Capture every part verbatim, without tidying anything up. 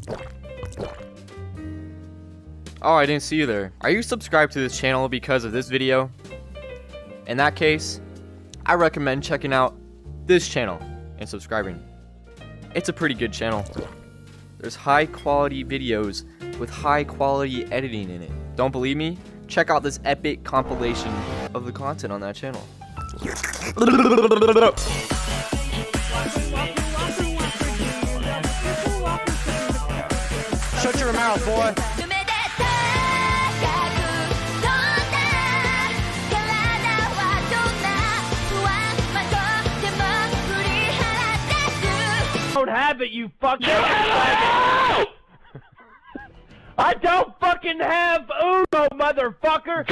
Oh, I didn't see you there. Are you subscribed to this channel because of this video? In that case, I recommend checking out this channel and subscribing. It's a pretty good channel. There's high quality videos with high quality editing in it. Don't believe me? Check out this epic compilation of the content on that channel. Shut your mouth, boy. Don't have it, you fucking faggot. I don't fucking have Uno, motherfucker.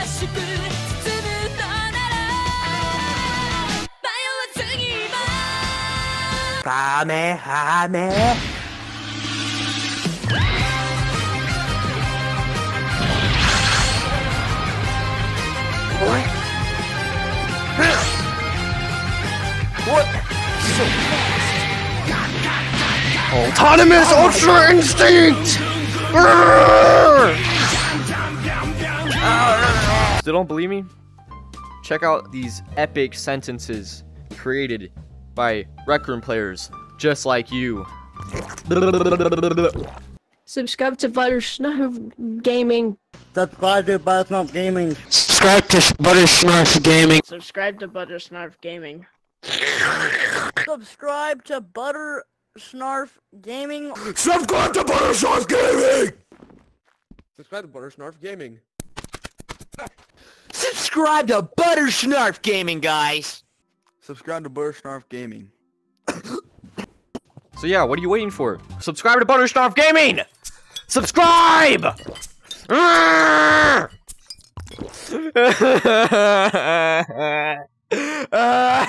What? Autonomous Ultra Instinct! Still don't believe me? Check out these epic sentences created by Rec Room players just like you. Subscribe to Buttersnarf Gaming. Subscribe to Buttersnarf Gaming. Subscribe to Buttersnarf Gaming. Subscribe to Buttersnarf Gaming. Subscribe to Buttersnarf Gaming. Subscribe to Buttersnarf Gaming! Subscribe to Buttersnarf Gaming. Subscribe to Buttersnarf Gaming, guys! Subscribe to Buttersnarf Gaming. So yeah, what are you waiting for? Subscribe to Buttersnarf Gaming! Subscribe! Ah!